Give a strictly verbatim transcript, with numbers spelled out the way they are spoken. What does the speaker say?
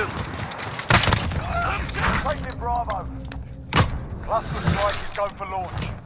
them! Taking Bravo. Cluster strike is go for launch.